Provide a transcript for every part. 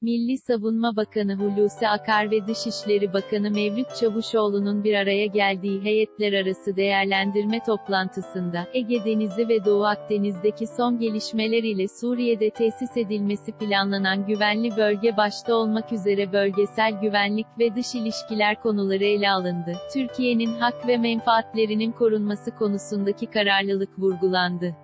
Milli Savunma Bakanı Hulusi Akar ve Dışişleri Bakanı Mevlüt Çavuşoğlu'nun bir araya geldiği heyetler arası değerlendirme toplantısında, Ege Denizi ve Doğu Akdeniz'deki son gelişmeler ile Suriye'de tesis edilmesi planlanan güvenli bölge başta olmak üzere bölgesel güvenlik ve dış ilişkiler konuları ele alındı. Türkiye'nin hak ve menfaatlerinin korunması konusundaki kararlılık vurgulandı.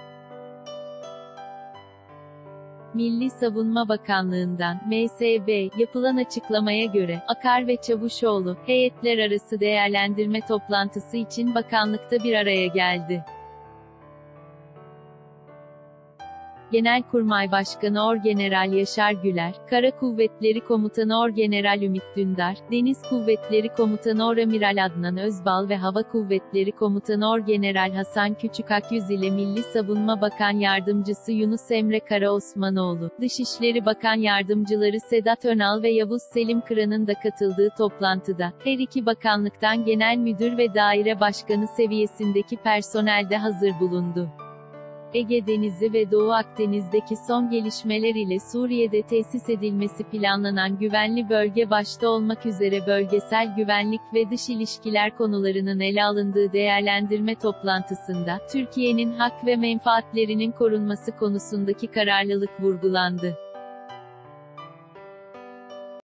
Milli Savunma Bakanlığı'ndan, MSB, yapılan açıklamaya göre, Akar ve Çavuşoğlu, heyetler arası değerlendirme toplantısı için bakanlıkta bir araya geldi. Genelkurmay Başkanı Orgeneral Yaşar Güler, Kara Kuvvetleri Komutanı Orgeneral Ümit Dündar, Deniz Kuvvetleri Komutanı Oramiral Adnan Özbal ve Hava Kuvvetleri Komutanı Orgeneral Hasan Küçük Akyüz ile Milli Savunma Bakan Yardımcısı Yunus Emre Karaosmanoğlu, Dışişleri Bakan Yardımcıları Sedat Önal ve Yavuz Selim Kıran'ın da katıldığı toplantıda, her iki bakanlıktan genel müdür ve daire başkanı seviyesindeki personel de hazır bulundu. Ege Denizi ve Doğu Akdeniz'deki son gelişmeler ile Suriye'de tesis edilmesi planlanan güvenli bölge başta olmak üzere bölgesel güvenlik ve dış ilişkiler konularının ele alındığı değerlendirme toplantısında, Türkiye'nin hak ve menfaatlerinin korunması konusundaki kararlılık vurgulandı.